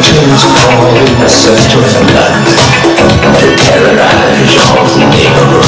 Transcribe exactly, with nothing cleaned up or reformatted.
Curtains fall in the center of blood to terrorize all the neighborhood.